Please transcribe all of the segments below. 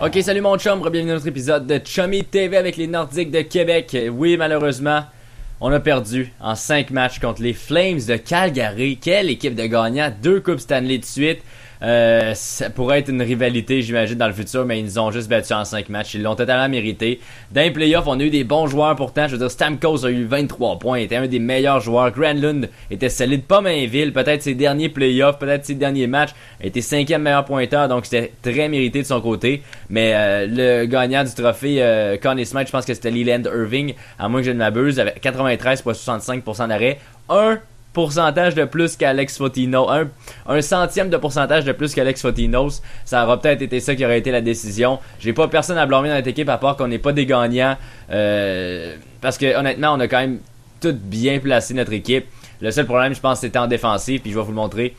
Ok, salut mon chum, bienvenue dans notre épisode de Chummy TV avec les Nordiques de Québec. Oui, malheureusement, on a perdu en 5 matchs contre les Flames de Calgary. Quelle équipe de gagnants, 2 coupes Stanley de suite. Ça pourrait être une rivalité, j'imagine, dans le futur, mais ils nous ont juste battus en 5 matchs. Ils l'ont totalement mérité. Dans les playoffs, on a eu des bons joueurs pourtant. Je veux dire, Stamkos a eu 23 points, était un des meilleurs joueurs. Granlund était solide, pas Mainville. Peut-être ses derniers playoffs, peut-être ses derniers matchs, était 5e meilleur pointeur, donc c'était très mérité de son côté. Mais le gagnant du trophée Conn Smythe, je pense que c'était Leland Irving, à moins que je ne m'abuse, avec 93,65% d'arrêt. Un pourcentage de plus qu'Alex Fotinos, un centième de pourcentage de plus qu'Alex Fotinos, ça aura peut-être été ça qui aurait été la décision. J'ai pas personne à blâmer dans notre équipe à part qu'on n'est pas des gagnants, parce que honnêtement on a quand même tout bien placé notre équipe. Le seul problème, je pense, c'était en défensive, puis je vais vous le montrer.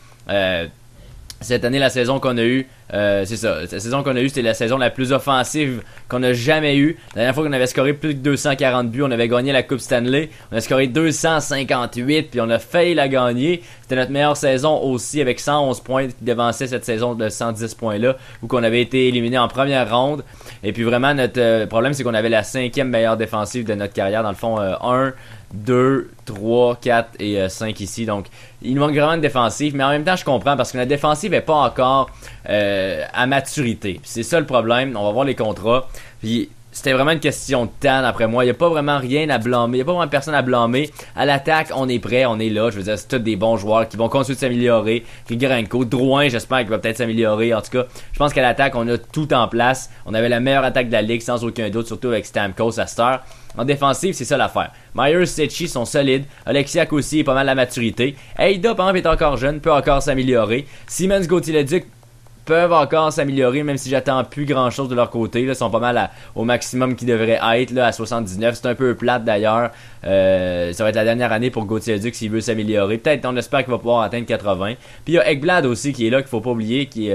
Cette année, la saison qu'on a eue, c'est ça. La saison qu'on a eue, c'était la saison la plus offensive qu'on a jamais eue. La dernière fois qu'on avait scoré plus de 240 buts, on avait gagné la Coupe Stanley. On a scoré 258, puis on a failli la gagner. C'était notre meilleure saison aussi, avec 111 points qui devançait cette saison de 110 points-là, où qu'on avait été éliminé en première ronde. Et puis vraiment, notre problème, c'est qu'on avait la 5e meilleure défensive de notre carrière. Dans le fond, 1, 2, 3, 4 et 5 ici. Donc, il nous manque vraiment une défensive. Mais en même temps, je comprends parce que notre défensive n'est pas encore à maturité. Puis c'est ça le problème. On va voir les contrats. Puis c'était vraiment une question de temps, d'après moi. Il n'y a pas vraiment rien à blâmer. Il n'y a pas vraiment personne à blâmer. À l'attaque, on est prêt, on est là. Je veux dire, c'est tous des bons joueurs qui vont continuer de s'améliorer. Grigorenko, Drouin, j'espère qu'il va peut-être s'améliorer. En tout cas, je pense qu'à l'attaque, on a tout en place. On avait la meilleure attaque de la ligue, sans aucun doute, surtout avec Stamkos à cette heure. En défensive, c'est ça l'affaire. Myers, Setchi sont solides. Alexiak aussi est pas mal à la maturité. Eida, par exemple, est encore jeune, peut encore s'améliorer. Siemens, Gauthier-Leduc peuvent encore s'améliorer, même si j'attends plus grand chose de leur côté. Là, ils sont pas mal au maximum qu'ils devraient être là, à 79. C'est un peu plate d'ailleurs. Ça va être la dernière année pour Gauthier-Leduc s'il veut s'améliorer. Peut-être, on espère qu'il va pouvoir atteindre 80. Puis il y a Ekblad aussi qui est là, qu'il faut pas oublier, qui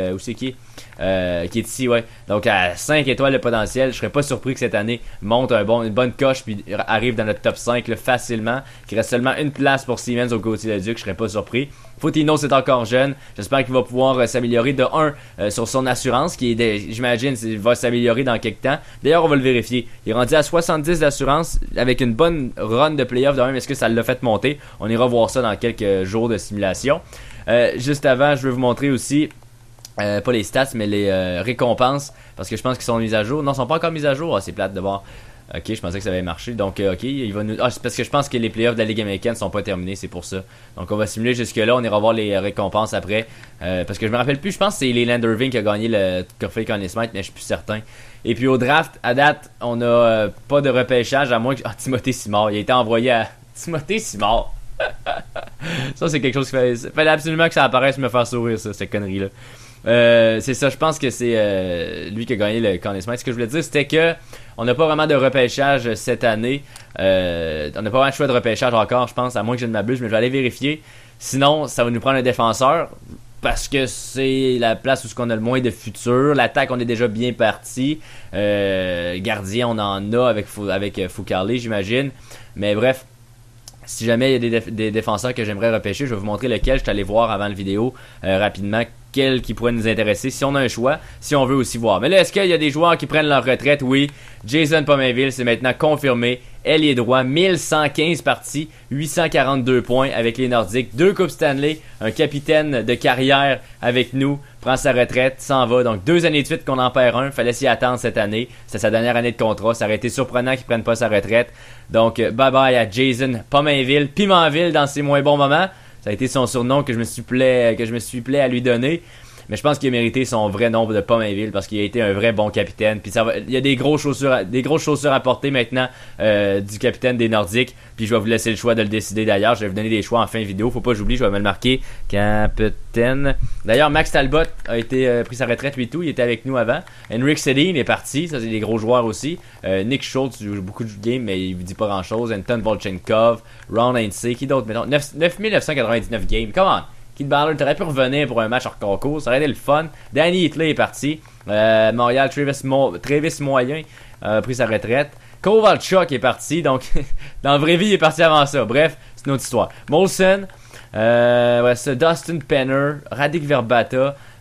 est ici, ouais. Donc à 5 étoiles de potentiel, je serais pas surpris que cette année monte une bonne coche puis arrive dans notre top 5 là, facilement. Qu'il reste seulement une place pour Siemens au Gauthier-Leduc, je serais pas surpris. Fotinos est encore jeune, j'espère qu'il va pouvoir s'améliorer de 1 sur son assurance, qui est, j'imagine, il va s'améliorer dans quelques temps. D'ailleurs, on va le vérifier. Il est rendu à 70 d'assurance avec une bonne run de playoff de même. Est-ce que ça l'a fait monter? On ira voir ça dans quelques jours de simulation. Juste avant, je vais vous montrer aussi pas les stats, mais les récompenses, parce que je pense qu'ils sont mis à jour. Non, ils sont pas encore mis à jour. C'est plate de voir. Ok, je pensais que ça avait marché. Donc, ok, il va nous. C'est parce que je pense que les playoffs de la Ligue américaine sont pas terminés, c'est pour ça. Donc, on va simuler jusque-là. On ira voir les récompenses après. Parce que je me rappelle plus. Je pense que c'est Leland Irving qui a gagné le trophée Conn Smythe, mais je suis plus certain. Et puis au draft, à date, on a pas de repêchage, à moins que. Ah, Timothée Simard. Il a été envoyé à Timothée Simard. Ça, c'est quelque chose qui fallait absolument que ça apparaisse me faire sourire, ça, cette connerie-là. C'est ça, je pense que c'est lui qui a gagné le Conn Smythe. Ce que je voulais dire, c'était que on n'a pas vraiment de repêchage cette année. On n'a pas vraiment de choix de repêchage encore, je pense, à moins que je ne m'abuse, mais je vais aller vérifier. Sinon, ça va nous prendre un défenseur, parce que c'est la place où on a le moins de futur. L'attaque, on est déjà bien parti. Gardien, on en a avec Foucarlé, j'imagine. Mais bref, si jamais il y a des défenseurs que j'aimerais repêcher, je vais vous montrer lequel. Je suis allé voir avant la vidéo rapidement quel qui pourrait nous intéresser si on a un choix, si on veut aussi voir. Mais là, est-ce qu'il y a des joueurs qui prennent leur retraite? Oui. Jason Pominville, c'est maintenant confirmé. Ailier droit, 1115 parties, 842 points avec les Nordiques. 2 Coupes Stanley, un capitaine de carrière avec nous, prend sa retraite, s'en va. Donc 2 années de suite qu'on en perd un, fallait s'y attendre cette année. C'est sa dernière année de contrat, ça aurait été surprenant qu'il prenne pas sa retraite. Donc bye bye à Jason Pominville, Pimentville dans ses moins bons moments. Ça a été son surnom que je me suis plaît à lui donner. Mais je pense qu'il a mérité son vrai nom de Pominville parce qu'il a été un vrai bon capitaine. Puis il y a des grosses chaussures à porter maintenant du capitaine des Nordiques. Puis je vais vous laisser le choix de le décider d'ailleurs. Je vais vous donner des choix en fin de vidéo. Faut pas que j'oublie, je vais me le marquer. Capitaine. D'ailleurs, Max Talbot a été pris sa retraite lui tout. Il était avec nous avant. Henrik Sedin est parti. Ça, c'est des gros joueurs aussi. Nick Schultz joue beaucoup de games, mais il vous dit pas grand chose. Anton Volchenkov, Ron Hainsey. Qui d'autre? Mettons 9999 games. Come on! Keith Ballard, t'aurais pu revenir pour un match hors concours, ça aurait été le fun. Danny Hitley est parti. Montréal, Travis Moyen a pris sa retraite. Kovalchuk est parti, donc dans la vraie vie, il est parti avant ça. Bref, c'est une autre histoire. Molson, Dustin Penner, Radek Verbata,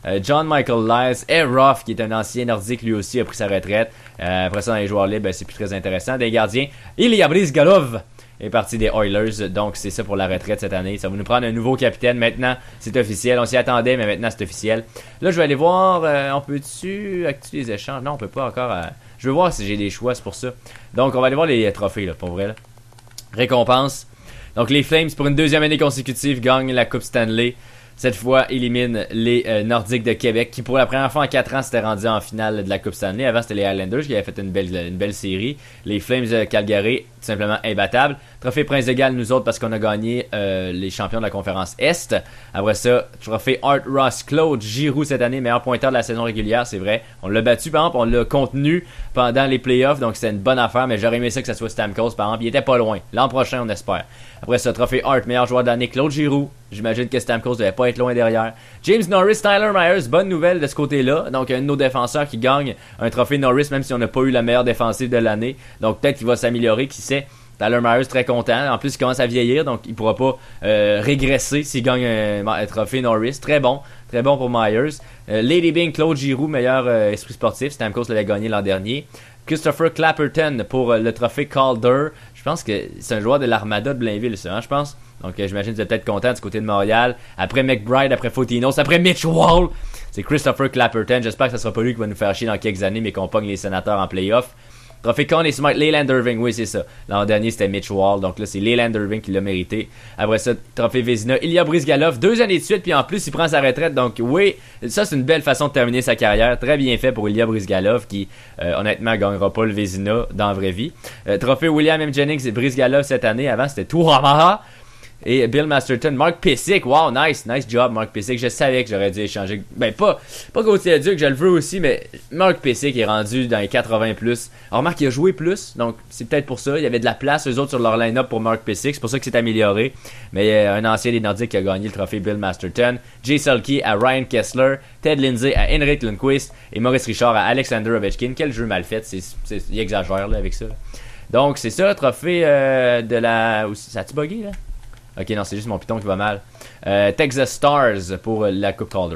John Michael Lyles, Eroff, qui est un ancien nordique, lui aussi a pris sa retraite. Après ça, dans les joueurs libres, c'est plus très intéressant. Des gardiens, Ilya Bryzgalov est parti des Oilers, donc c'est ça pour la retraite cette année. Ça va nous prendre un nouveau capitaine. Maintenant, c'est officiel. On s'y attendait, mais maintenant, c'est officiel. Là, je vais aller voir, on peut-tu activer les échanges? Non, on peut pas encore. Je veux voir si j'ai des choix, c'est pour ça. Donc, on va aller voir les trophées, là, pour vrai. Là. Récompense. Donc, les Flames, pour une deuxième année consécutive, gagnent la Coupe Stanley. Cette fois, élimine les Nordiques de Québec, qui pour la première fois en 4 ans s'étaient rendus en finale de la Coupe Stanley. Avant, c'était les Islanders qui avaient fait une belle série. Les Flames de Calgary, tout simplement imbattables. Trophée Prince de Galles, nous autres, parce qu'on a gagné les champions de la conférence Est. Après ça, trophée Art Ross, Claude Giroux cette année, meilleur pointeur de la saison régulière, c'est vrai. On l'a battu, par exemple, on l'a contenu pendant les playoffs, donc c'était une bonne affaire, mais j'aurais aimé ça que ça soit Stamkos, par exemple. Il était pas loin. L'an prochain, on espère. Après ça, trophée Art, meilleur joueur de l'année, Claude Giroux. J'imagine que Stamkos devait pas être loin derrière. James Norris, Tyler Myers, bonne nouvelle de ce côté-là. Donc, un de nos défenseurs qui gagne un trophée Norris, même si on n'a pas eu la meilleure défensive de l'année. Donc, peut-être qu'il va s'améliorer, qui sait. Tyler Myers, très content. En plus, il commence à vieillir, donc il pourra pas régresser s'il gagne un trophée Norris. Très bon pour Myers. Lady Byng, Claude Giroux, meilleur esprit sportif. Stamkos l'avait gagné l'an dernier. Christopher Clapperton pour le trophée Calder. Je pense que c'est un joueur de l'Armada de Blainville, ça, hein, je pense. Donc, j'imagine que vous êtes peut-être content du côté de Montréal. Après McBride, après Fotinos, après Mitch Wall. C'est Christopher Clapperton. J'espère que ce sera pas lui qui va nous faire chier dans quelques années, mais qu'on pogne les Sénateurs en playoff. Trophée Conn et Smart, Leyland Irving, oui c'est ça. L'an dernier c'était Mitch Wall, donc là c'est Leyland Irving qui l'a mérité. Après ça, trophée Vézina, Ilya Bryzgalov, 2 années de suite, puis en plus il prend sa retraite, donc oui, ça c'est une belle façon de terminer sa carrière. Très bien fait pour Ilya Bryzgalov qui honnêtement gagnera pas le Vézina dans la vraie vie. Trophée William M. Jennings et Bryzgalov cette année, avant c'était Touramaha. Et Bill Masterton, Mark Pysyk, wow, nice job Mark Pysyk, je savais que j'aurais dû échanger, ben pas Gauthier Duc, je le veux aussi, mais Mark Pysyk est rendu dans les 80+, alors Mark il a joué plus, donc c'est peut-être pour ça, il y avait de la place eux autres sur leur line-up pour Mark Pysyk, c'est pour ça que c'est amélioré, mais un ancien des Nordiques qui a gagné le trophée Bill Masterton, Jay Selke à Ryan Kessler, Ted Lindsay à Henrik Lundqvist, et Maurice Richard à Alexander Ovechkin, quel jeu mal fait, il exagère là avec ça, donc c'est ça, trophée de la, ça a-tu bugué là? Ok, non, c'est juste mon piton qui va mal. Texas Stars pour la Coupe Calder.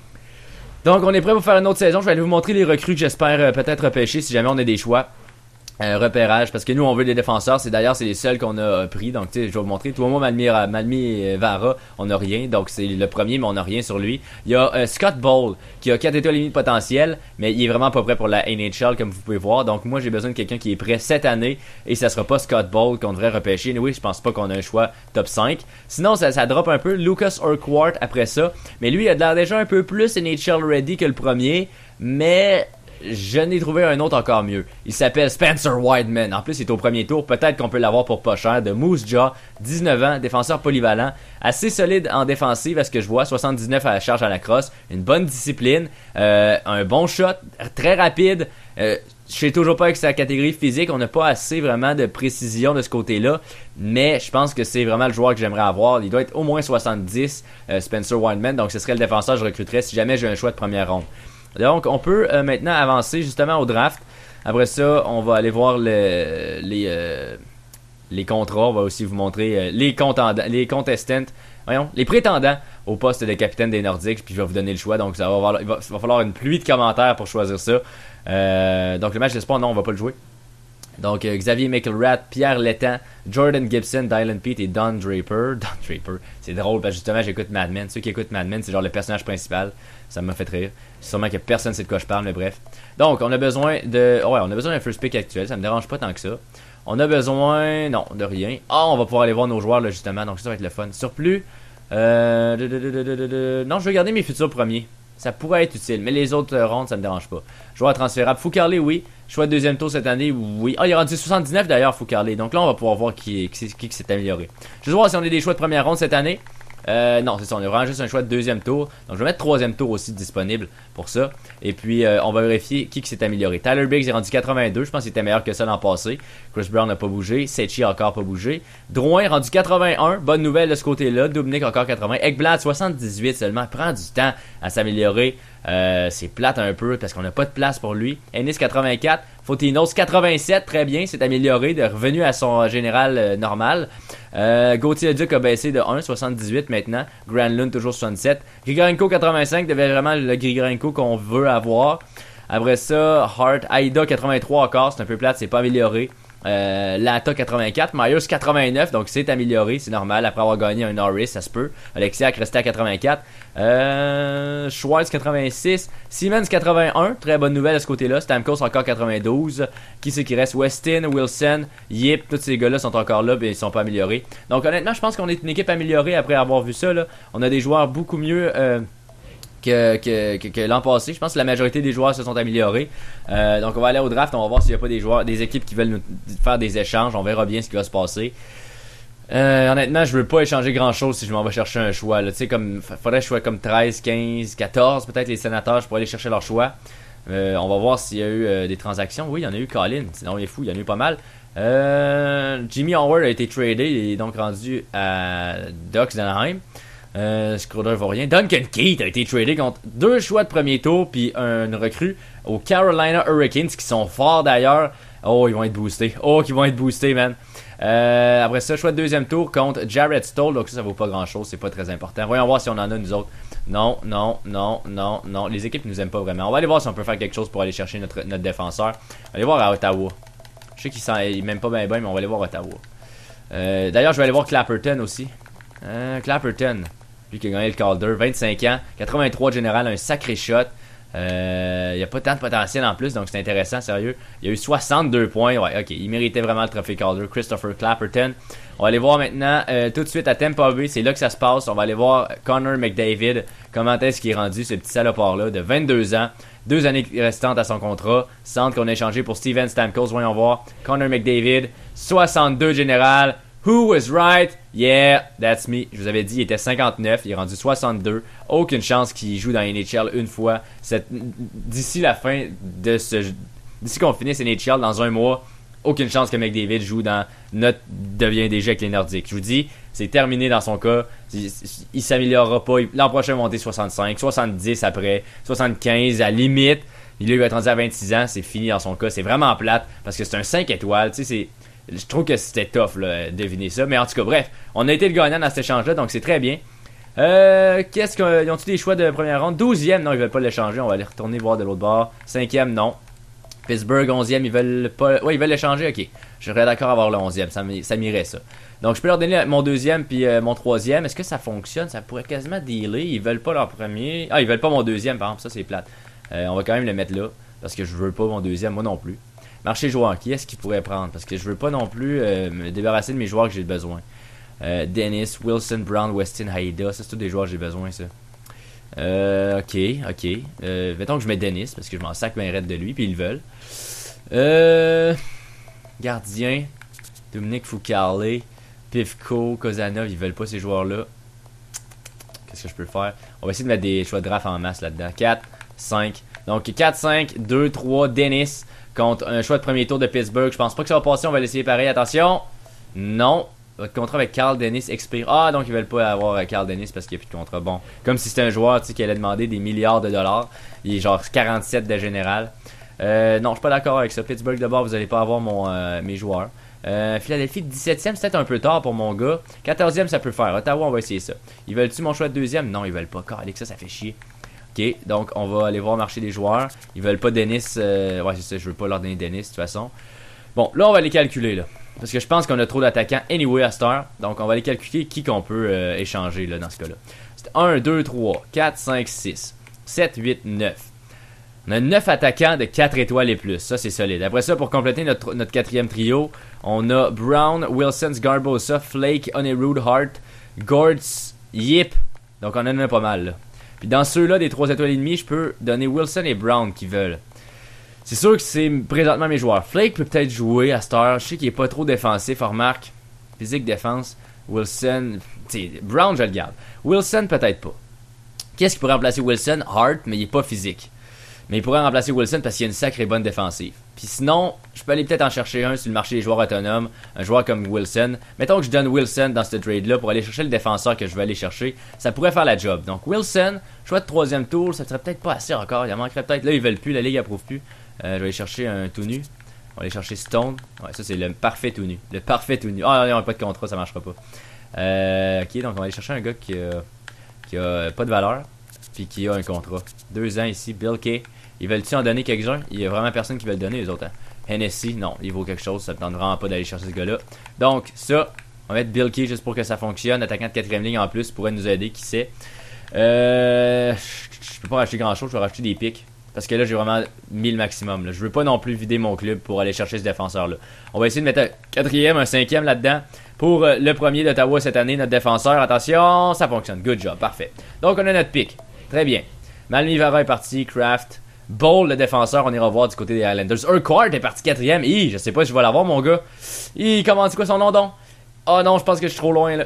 Donc, on est prêt pour faire une autre saison. Je vais aller vous montrer les recrues que j'espère peut-être repêcher si jamais on a des choix. Repérage, parce que nous on veut des défenseurs, c'est les seuls qu'on a pris, donc tu sais je vais vous montrer, toi moi Malmi Vara, on a rien, donc c'est le premier mais on a rien sur lui. Il y a Scott Ball qui a 4 étoiles et demi de potentiel, mais il est vraiment pas prêt pour la NHL comme vous pouvez voir, donc moi j'ai besoin de quelqu'un qui est prêt cette année, et ça sera pas Scott Ball qu'on devrait repêcher. Oui, je pense pas qu'on a un choix top 5, sinon ça drop un peu. Lucas Urquhart après ça, mais lui il a l'air déjà un peu plus NHL ready que le premier, mais je n'ai trouvé un autre encore mieux. Il s'appelle Spencer Wideman. En plus, il est au premier tour. Peut-être qu'on peut l'avoir pour pas cher. De Moose Jaw, 19 ans, défenseur polyvalent. Assez solide en défensive à ce que je vois. 79 à la charge à la crosse. Une bonne discipline. Un bon shot. Très rapide. Je sais toujours pas avec sa catégorie physique. On n'a pas assez vraiment de précision de ce côté-là. Mais je pense que c'est vraiment le joueur que j'aimerais avoir. Il doit être au moins 70, Spencer Wideman. Donc ce serait le défenseur que je recruterais si jamais j'ai un choix de première ronde. Donc, on peut maintenant avancer justement au draft. Après ça, on va aller voir les contrats. On va aussi vous montrer les prétendants au poste de capitaine des Nordiques. Puis je vais vous donner le choix. Donc, il va falloir une pluie de commentaires pour choisir ça. Donc, le match d'espoir, non, on va pas le jouer. Donc, Xavier McElrath, Pierre Letang, Jordan Gibson, Dylan Pete et Don Draper. Don Draper, c'est drôle parce que justement, j'écoute Mad Men. Ceux qui écoutent Mad Men, c'est genre le personnage principal. Ça m'a fait rire. Sûrement que personne sait de quoi je parle, mais bref. Donc, on a besoin d'un first pick actuel. Ça me dérange pas tant que ça. On a besoin, non, de rien. On va pouvoir aller voir nos joueurs, là, justement. Donc, ça va être le fun. Surplus. Non, je vais garder mes futurs premiers. Ça pourrait être utile, mais les autres rondes, ça me dérange pas. Joueur transférable. Foucarlé, oui. Choix de deuxième tour cette année, oui. Il est rendu 79 d'ailleurs, Foucarlé. Donc là, on va pouvoir voir qui s'est amélioré. Je vais voir si on a des choix de première ronde cette année. Non, c'est ça, on a vraiment juste un choix de deuxième tour. Donc je vais mettre troisième tour aussi disponible pour ça. Et puis on va vérifier qui s'est amélioré. Tyler Biggs est rendu 82, je pense qu'il était meilleur que ça l'an passé. Chris Brown n'a pas bougé, Sechi encore pas bougé. Drouin rendu 81, bonne nouvelle de ce côté-là. Dubnik encore 80. Ekblad 78 seulement, prend du temps à s'améliorer. C'est plate un peu parce qu'on n'a pas de place pour lui. Ennis 84, Fotinos 87, très bien, c'est amélioré, de revenu à son général normal. Gauthier Duc a baissé de 1, 78 maintenant. Granlund toujours 67. Grigorenko 85 devait vraiment le Grigorenko qu'on veut avoir. Après ça, Hart, Aida 83 encore, c'est un peu plate, c'est pas amélioré. Lata 84, Myers 89, donc c'est amélioré, c'est normal, après avoir gagné un Norris, ça se peut. Alexiak resté à 84. Schwartz 86, Siemens 81, très bonne nouvelle à ce côté-là. Stamkos encore 92. Qui c'est qui reste? Westin, Wilson, Yip, tous ces gars-là sont encore là, mais ils sont pas améliorés. Donc honnêtement, je pense qu'on est une équipe améliorée après avoir vu ça, là. On a des joueurs beaucoup mieux que l'an passé. Je pense que la majorité des joueurs se sont améliorés. Donc on va aller au draft, on va voir s'il n'y a pas des équipes qui veulent nous faire des échanges. On verra bien ce qui va se passer. Honnêtement, je veux pas échanger grand chose si je m'en vais chercher un choix. Tu sais, comme faudrait que je sois comme 13, 15, 14, peut-être les sénateurs, je pourrais aller chercher leur choix. On va voir s'il y a eu des transactions. Oui, il y en a eu Colin, sinon il est fou, il y en a eu pas mal. Jimmy Howard a été tradé, il est donc rendu à Ducks d'Anaheim. Scroder vaut rien. Duncan Keith a été tradé contre 2 choix de premier tour puis une recrue aux Carolina Hurricanes qui sont forts d'ailleurs. Oh, ils vont être boostés. Oh, qu'ils vont être boostés, man. Après ça, choix de deuxième tour contre Jared Stoll. Donc ça vaut pas grand chose, c'est pas très important. Voyons voir si on en a nous autres. Non. Les équipes nous aiment pas vraiment. On va aller voir si on peut faire quelque chose pour aller chercher notre défenseur. On va aller voir à Ottawa. Je sais qu'ils m'aiment pas bien, mais on va aller voir à Ottawa. D'ailleurs, je vais aller voir Clapperton aussi. Clapperton. Lui qui a gagné le Calder, 25 ans, 83 de général, un sacré shot. Il n'y a pas tant de potentiel en plus, donc c'est intéressant, sérieux. Il a eu 62 points, ouais, ok, il méritait vraiment le trophée Calder, Christopher Clapperton. On va aller voir maintenant tout de suite à Tampa Bay, c'est là que ça se passe. On va aller voir Connor McDavid, comment est-ce qu'il est rendu, ce petit salopard-là, de 22 ans. 2 années restantes à son contrat. Centre qu'on a échangé pour Steven Stamkos, voyons voir. Connor McDavid, 62 de général. Who was right? Yeah, that's me. Je vous avais dit, il était 59, il est rendu 62. Aucune chance qu'il joue dans NHL une fois. D'ici la fin de d'ici qu'on finisse NHL dans un mois, aucune chance que McDavid joue dans notre devient déjà avec les Nordiques. Je vous dis, c'est terminé dans son cas. Il s'améliorera pas. L'an prochain, il va monter 65, 70 après, 75 à limite. Il va être rendu à 26 ans, c'est fini dans son cas. C'est vraiment plate parce que c'est un 5 étoiles. Tu sais, je trouve que c'était tough là, deviner ça. Mais en tout cas, bref, on a été le gagnant dans cet échange-là, donc c'est très bien. Qu'est-ce qu'ils ont-ils des choix de première ronde? 12e, non, ils veulent pas l'échanger. On va aller retourner voir de l'autre bord. 5e, non. Pittsburgh, 11e, ils veulent pas. Ouais, ils veulent l'échanger, ok. Je serais d'accord à avoir le 11e, ça m'irait ça. Donc je peux leur donner mon 2e puis mon 3e. Est-ce que ça fonctionne? Ça pourrait quasiment dealer. Ils veulent pas leur premier. Ah, ils veulent pas mon 2e, par exemple, ça c'est plate. On va quand même le mettre là. Parce que je veux pas mon 2e, moi non plus. Marché joueur, qui est-ce qu'il pourrait prendre? Parce que je veux pas non plus me débarrasser de mes joueurs que j'ai besoin. Dennis, Wilson, Brown, Westin, Haida, ça c'est tous des joueurs que j'ai besoin, ça. Ok. Mettons que je mets Dennis, parce que je m'en sac bien raide de lui, puis ils le veulent. Gardien, Dominique Foucalé, Pivko, Kozanov, ils veulent pas ces joueurs-là. Qu'est-ce que je peux faire? On va essayer de mettre des choix de draft en masse là-dedans. 4, 5. Donc 4, 5, 2, 3, Dennis contre un choix de premier tour de Pittsburgh. Je pense pas que ça va passer, on va l'essayer pareil. Attention. Non. Votre contrat avec Carl Dennis expire. Ah, donc ils veulent pas avoir Carl Dennis parce qu'il n'y a plus de contrat. Bon, comme si c'était un joueur qui allait demander des milliards de dollars. Il est genre 47 de général. Non, je suis pas d'accord avec ça. Pittsburgh d'abord, vous allez pas avoir mes joueurs. Philadelphie 17e, c'est peut-être un peu tard pour mon gars. 14e, ça peut faire. Ottawa, on va essayer ça. Ils veulent-tu mon choix de deuxième? Non, ils veulent pas. Alex, ça fait chier. Ok, donc on va aller voir marcher des joueurs. Ils veulent pas Dennis. Ouais, c'est ça, je veux pas leur donner Dennis de toute façon. Bon, là, on va les calculer, là. Parce que je pense qu'on a trop d'attaquants anyway à cette heure. Donc, on va aller calculer qui qu'on peut échanger, là, dans ce cas-là. C'est 1, 2, 3, 4, 5, 6, 7, 8, 9. On a 9 attaquants de 4 étoiles et plus. Ça, c'est solide. Après ça, pour compléter notre quatrième trio, on a Brown, Wilson, Garbosa, Flake, Honeyrud, Hart, Gortz, Yip. Donc, on en a pas mal, là. Puis dans ceux-là, des 3 étoiles et demie, je peux donner Wilson et Brown qui veulent. C'est sûr que c'est présentement mes joueurs. Flake peut peut-être jouer à cette heure. Je sais qu'il est pas trop défensif, remarque. Physique, défense. Wilson, Brown, je le garde. Wilson, peut-être pas. Qu'est-ce qui pourrait remplacer Wilson? Hart, mais il est pas physique. Mais il pourrait remplacer Wilson parce qu'il a une sacrée bonne défensive. Puis sinon, je peux aller peut-être en chercher un sur le marché des joueurs autonomes. Un joueur comme Wilson. Mettons que je donne Wilson dans ce trade-là pour aller chercher le défenseur que je veux aller chercher. Ça pourrait faire la job. Donc Wilson, choix de troisième tour, ça serait peut-être pas assez encore. Il en manquerait peut-être. Là, ils veulent plus. La Ligue approuve plus. Je vais aller chercher un tout nu. On va aller chercher Stone. Ouais, ça c'est le parfait tout nu. Le parfait tout nu. Ah non, non, pas de contrat, ça marchera pas. Ok, donc on va aller chercher un gars qui a pas de valeur. Puis qui a un contrat. 2 ans ici, Bill Kay. Ils veulent-tu en donner quelques-uns? Il y a vraiment personne qui veut le donner, les autres. Hein? Hennessy, non, il vaut quelque chose. Ça ne tente vraiment pas d'aller chercher ce gars-là. Donc, ça, on va mettre Bill Kay juste pour que ça fonctionne. Attaquant de 4ème ligne en plus pourrait nous aider, qui sait. Je peux pas racheter grand-chose, je vais racheter des pics. Parce que là, j'ai vraiment mis le maximum. Là. Je veux pas non plus vider mon club pour aller chercher ce défenseur-là. On va essayer de mettre un 4ème, un 5ème là-dedans. Pour le premier d'Ottawa cette année, notre défenseur. Attention, ça fonctionne. Good job, parfait. Donc, on a notre pic. Très bien. Malmivara est parti, Kraft. Ball, le défenseur, on ira voir du côté des Islanders. Urquhart est parti 4ème. Je sais pas si je vais l'avoir, mon gars. Comment c'est quoi son nom, donc? Oh non, je pense que je suis trop loin, là.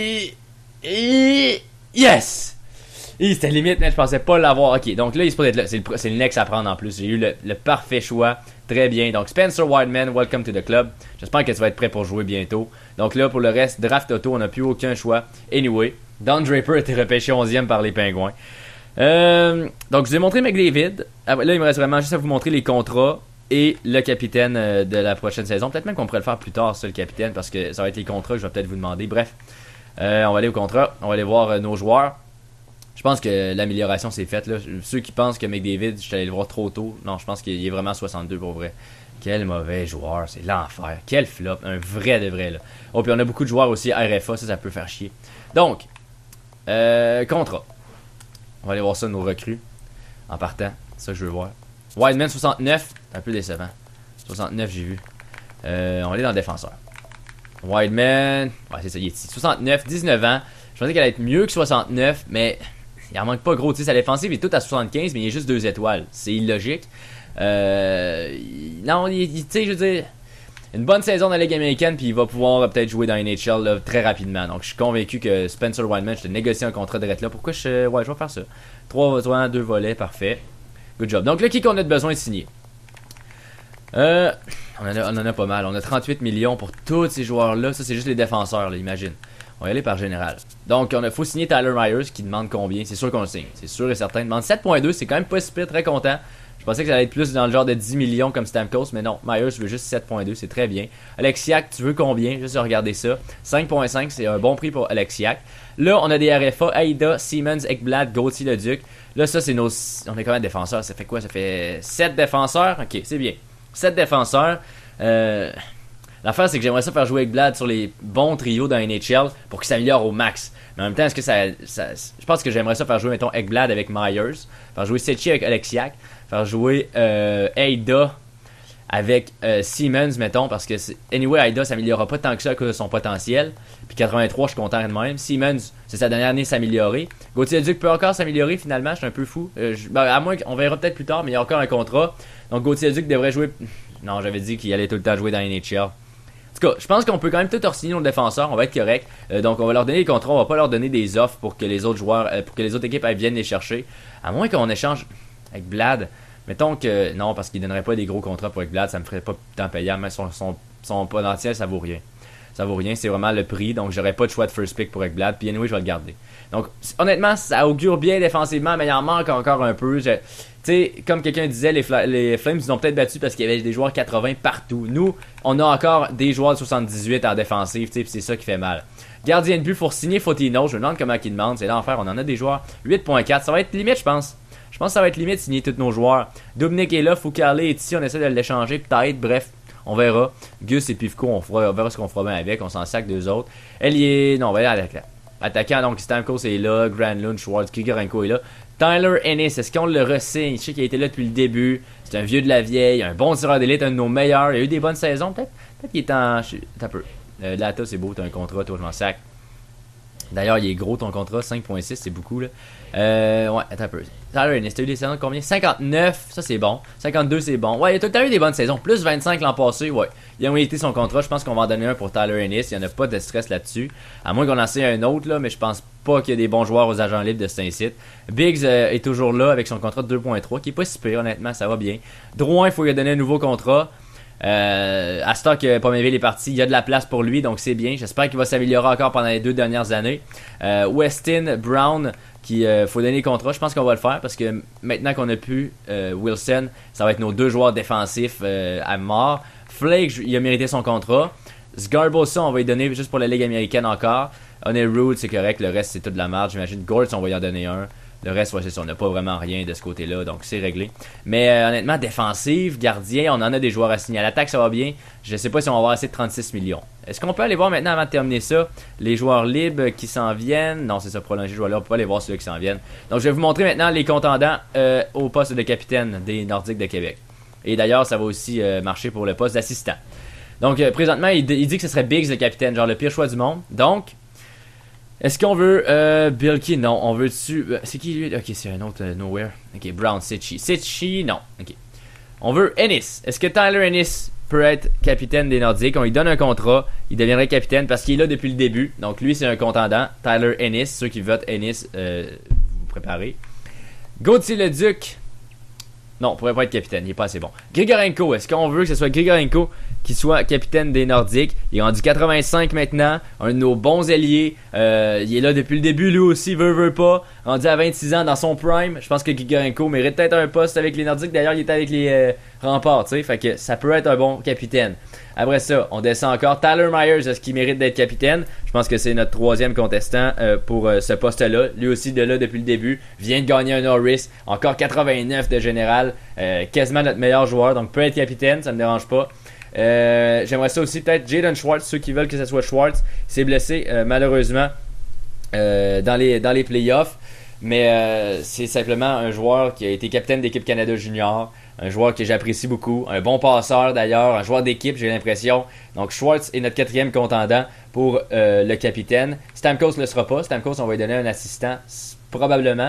Yes! C'était limite, mais je pensais pas l'avoir. Ok, donc là, il se peut être là. C'est le next à prendre en plus. J'ai eu le parfait choix. Très bien. Donc, Spencer Wideman, welcome to the club. J'espère que tu vas être prêt pour jouer bientôt. Donc là, pour le reste, draft auto, on n'a plus aucun choix. Anyway, Don Draper a été repêché 11ème par les Pingouins. Donc, je vous ai montré McDavid. Là, il me reste vraiment juste à vous montrer les contrats et le capitaine de la prochaine saison. Peut-être même qu'on pourrait le faire plus tard, ça, le capitaine, parce que ça va être les contrats que je vais peut-être vous demander. Bref, on va aller au contrat. On va aller voir nos joueurs. Je pense que l'amélioration s'est faite. Là. Ceux qui pensent que McDavid, je suis allé le voir trop tôt. Non, je pense qu'il est vraiment 62 pour vrai. Quel mauvais joueur, c'est l'enfer. Quel flop, un vrai de vrai. Là. Oh, puis on a beaucoup de joueurs aussi RFA, ça peut faire chier. Donc, contrat. On va aller voir ça, nos recrues. En partant, c'est ça que je veux voir. Wideman 69, un peu décevant. 69, j'ai vu. On va aller dans le défenseur. Wideman, ouais, c'est ça, il est ici. 69, 19 ans. Je pensais qu'elle allait être mieux que 69, mais il en manque pas gros. Tu sais, sa défensive est toute à 75, mais il est juste 2 étoiles. C'est illogique. Non, tu sais, je veux dire, une bonne saison dans la Ligue américaine, puis il va pouvoir peut-être jouer dans NHL là, très rapidement. Donc, je suis convaincu que Spencer Wideman, je te négocie un contrat de là. Pourquoi ouais, je vais faire ça. 2 volets, parfait. Good job. Donc, là, qui qu'on a de besoin de signer? On en a pas mal. On a 38 millions pour tous ces joueurs-là. Ça, c'est juste les défenseurs, là, imagine. On va y aller par général. Donc, faut signer Tyler Myers qui demande combien? C'est sûr qu'on le signe. C'est sûr et certain. Il demande 7.2. C'est quand même pas si pire, très content. Je pensais que ça allait être plus dans le genre de 10 millions comme Stamkos, mais non. Myers veut juste 7.2. C'est très bien. Alexiak, tu veux combien? Juste regarder ça. 5.5, c'est un bon prix pour Alexiak. Là, on a des RFA. Aida, Siemens, Ekblad, Gauthier, Leduc. Là, ça, c'est nos... On a combien de défenseurs? Ça fait quoi? Ça fait 7 défenseurs? Ok, c'est bien. 7 défenseurs. L'affaire, c'est que j'aimerais ça faire jouer Ekblad sur les bons trios dans NHL pour qu'il s'améliore au max. Mais en même temps, est-ce que ça je pense que j'aimerais ça faire jouer, mettons, Ekblad avec Myers, faire jouer Sechi avec Alexiak, faire jouer Aida avec Siemens, mettons, parce que anyway, Aida s'améliorera pas tant que ça à cause de son potentiel. Puis 83, je suis content de même. Siemens, c'est sa dernière année s'améliorer. Gauthier Leduc peut encore s'améliorer finalement, je suis un peu fou. À moins qu'on verra peut-être plus tard, mais il y a encore un contrat. Donc Gauthier Leduc devrait jouer. Non, j'avais dit qu'il allait tout le temps jouer dans NHL. En tout cas, je pense qu'on peut quand même tout signer nos défenseurs, on va être correct. Donc on va leur donner des contrats, on va pas leur donner des offres pour que les autres joueurs, pour que les autres équipes viennent les chercher. À moins qu'on échange avec Blad. Mettons que non, parce qu'il donnerait pas des gros contrats pour Ekblad, ça me ferait pas tant payant, mais son potentiel, ça vaut rien. Ça vaut rien, c'est vraiment le prix, donc j'aurais pas de choix de first pick pour Ekblad, puis anyway, je vais le garder. Donc, honnêtement, ça augure bien défensivement, mais il en manque encore un peu. Tu sais, comme quelqu'un disait, les Flames, ils ont peut-être battu parce qu'il y avait des joueurs 80 partout. Nous, on a encore des joueurs de 78 en défensive, tu sais, puis c'est ça qui fait mal. Gardien de but, pour signer Fotino, je me demande comment il demande, c'est l'enfer, on en a des joueurs 8.4, ça va être limite, je pense. Je pense que ça va être limite signer tous nos joueurs. Dubnik est là, Foucalé est ici, on essaie de l'échanger peut-être, bref, on verra. Gus et Pivko, on verra ce qu'on fera bien avec, on s'en sac deux autres. Ailier, non, on va aller à l'attaquant, donc Stamkos est là, Granlund, Schwartz, Grigorenko est là. Tyler Ennis, est-ce qu'on le re-signe? Je sais qu'il a été là depuis le début, c'est un vieux de la vieille, un bon tireur d'élite, un de nos meilleurs, il a eu des bonnes saisons, peut-être qu'il est en... T'as peu. Lata, c'est beau, t'as un contrat, toi je m'en sac. D'ailleurs, il est gros ton contrat, 5.6, c'est beaucoup là. Ouais, attends un peu. Tyler Ennis, t'as eu des saisons de combien? 59, ça c'est bon. 52, c'est bon. Ouais, il a tout le temps eu des bonnes saisons. Plus 25 l'an passé, ouais. Il a mérité son contrat. Je pense qu'on va en donner un pour Tyler Ennis. Il n'y en a pas de stress là-dessus. À moins qu'on en ait un autre, là, mais je pense pas qu'il y a des bons joueurs aux agents libres de Saint-Cyr. Biggs est toujours là avec son contrat de 2.3, qui est pas si pire, honnêtement, ça va bien. Drouin, il faut lui donner un nouveau contrat. À ce temps que Pominville est parti, il y a de la place pour lui, donc c'est bien. J'espère qu'il va s'améliorer encore pendant les 2 dernières années. Weston Brown, qui faut donner le contrat, je pense qu'on va le faire parce que maintenant qu'on a pu Wilson, ça va être nos 2 joueurs défensifs à mort. Flake, il a mérité son contrat. Sgarbossa, on va lui donner juste pour la Ligue américaine encore. Rude, c'est correct, le reste c'est tout de la merde. J'imagine Gortz, on va y en donner un. Le reste, ouais, c'est ça, on n'a pas vraiment rien de ce côté-là, donc c'est réglé. Mais honnêtement, défensive, gardien, on en a des joueurs à signer. À l'attaque, ça va bien. Je sais pas si on va avoir assez de 36 millions. Est-ce qu'on peut aller voir maintenant, avant de terminer ça, les joueurs libres qui s'en viennent? Non, c'est ça, prolonger les joueurs-là, on peut pas aller voir ceux qui s'en viennent. Donc je vais vous montrer maintenant les contendants au poste de capitaine des Nordiques de Québec. Et d'ailleurs, ça va aussi marcher pour le poste d'assistant. Donc présentement, il dit que ce serait Biggs le capitaine, genre le pire choix du monde. Donc, est-ce qu'on veut Bilky? Non, on veut dessus. C'est qui lui? Ok, c'est un autre Nowhere. Ok, Brown, Sitchi. Sitchi, non. Ok. On veut Ennis. Est-ce que Tyler Ennis peut être capitaine des Nordiques? On lui donne un contrat, il deviendrait capitaine parce qu'il est là depuis le début. Donc lui, c'est un contendant. Tyler Ennis, ceux qui votent Ennis, vous préparez. Gauthier Leduc. Non, pourrait pas être capitaine, il est pas assez bon. Grigorenko, est-ce qu'on veut que ce soit Grigorenko qui soit capitaine des Nordiques? Il est rendu 85 maintenant, un de nos bons alliés. Il est là depuis le début, lui aussi, veut pas. Rendu à 26 ans dans son prime. Je pense que Grigorenko mérite peut-être un poste avec les Nordiques. D'ailleurs, il était avec les Remparts, tu sais. Fait que ça peut être un bon capitaine. Après ça, on descend encore. Tyler Myers, est-ce qu'il mérite d'être capitaine? Je pense que c'est notre 3e contestant pour ce poste-là. Lui aussi, de là depuis le début. Vient de gagner un Norris. Encore 89 de général. Quasiment notre meilleur joueur. Donc peut être capitaine, ça me dérange pas. J'aimerais ça aussi peut-être Jaden Schwartz, ceux qui veulent que ce soit Schwartz. Il s'est blessé malheureusement dans les playoffs. Mais c'est simplement un joueur qui a été capitaine d'équipe Canada Junior. Un joueur que j'apprécie beaucoup. Un bon passeur d'ailleurs. Un joueur d'équipe, j'ai l'impression. Donc Schwartz est notre 4e contendant pour le capitaine. Stamkos ne le sera pas. Stamkos, on va lui donner un assistant probablement.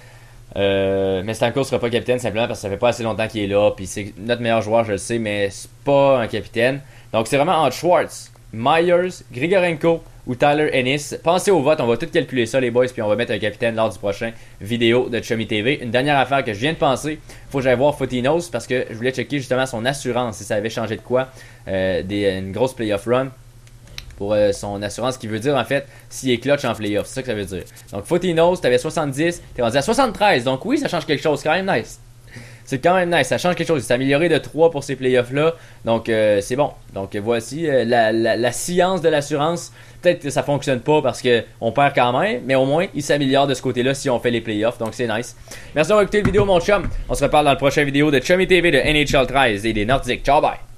Mais Stamkos ne sera pas capitaine simplement parce que ça fait pas assez longtemps qu'il est là. Puis c'est notre meilleur joueur, je le sais, mais c'est pas un capitaine. Donc c'est vraiment entre Schwartz, Myers, Grigorenko ou Tyler Ennis. Pensez au vote, on va tout calculer ça les boys, puis on va mettre un capitaine lors du prochain vidéo de Chummy TV. Une dernière affaire que je viens de penser, faut que j'aille voir Fotinos parce que je voulais checker justement son assurance, si ça avait changé de quoi, une grosse playoff run. Pour son assurance, qui veut dire en fait s'il est clutch en playoff, c'est ça que ça veut dire. Donc Fotinos, t'avais 70, t'es rendu à 73, donc oui, ça change quelque chose, c'est quand même nice. C'est quand même nice, ça change quelque chose, il s'est amélioré de 3 pour ces playoffs là, donc c'est bon. Donc voici la science de l'assurance. Peut-être que ça fonctionne pas parce qu'on perd quand même, mais au moins il s'améliore de ce côté-là si on fait les playoffs, donc c'est nice. Merci d'avoir écouté la vidéo mon chum, on se reparle dans la prochaine vidéo de Chummy TV de NHL 13 et des Nordiques. Ciao bye!